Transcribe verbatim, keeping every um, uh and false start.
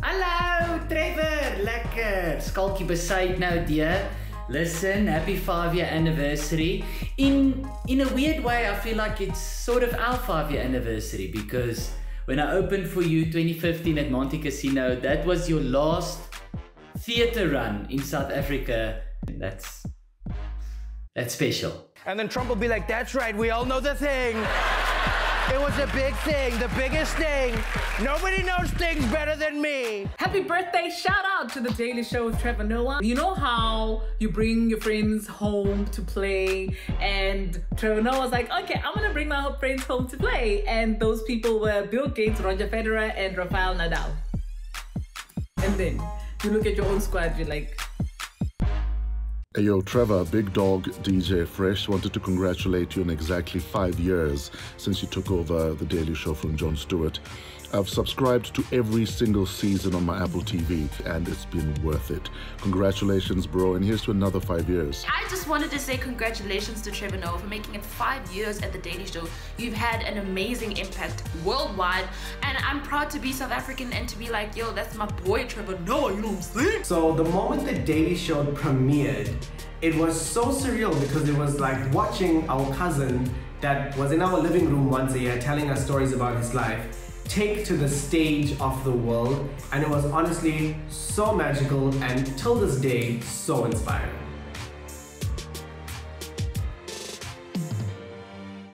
Hallo, Trevor, lekker. Schalkie Bezuidenhout here. Listen, happy five-year anniversary. In in a weird way, I feel like it's sort of our five-year anniversary because when I opened for you twenty fifteen at Monte Casino, that was your last theater run in South Africa. That's that's special. And then Trump will be like, "That's right, we all know the thing. It was a big thing, the biggest thing. Nobody knows things better than me." Happy birthday, shout out to The Daily Show with Trevor Noah. You know how you bring your friends home to play and Trevor Noah was like, okay, I'm gonna bring my friends home to play. And those people were Bill Gates, Roger Federer, and Rafael Nadal. And then you look at your own squad, you're like, Hey yo, Trevor, Big Dog D J Fresh, wanted to congratulate you on exactly five years since you took over The Daily Show from Jon Stewart. I've subscribed to every single season on my Apple T V and it's been worth it. Congratulations, bro, and here's to another five years. I just wanted to say congratulations to Trevor Noah for making it five years at The Daily Show. You've had an amazing impact worldwide, and I'm proud to be South African and to be like, yo, that's my boy Trevor Noah, you know what I'm saying? So the moment The Daily Show premiered, it was so surreal because it was like watching our cousin that was in our living room once a year telling us stories about his life take to the stage of the world, and it was honestly so magical and till this day so inspiring.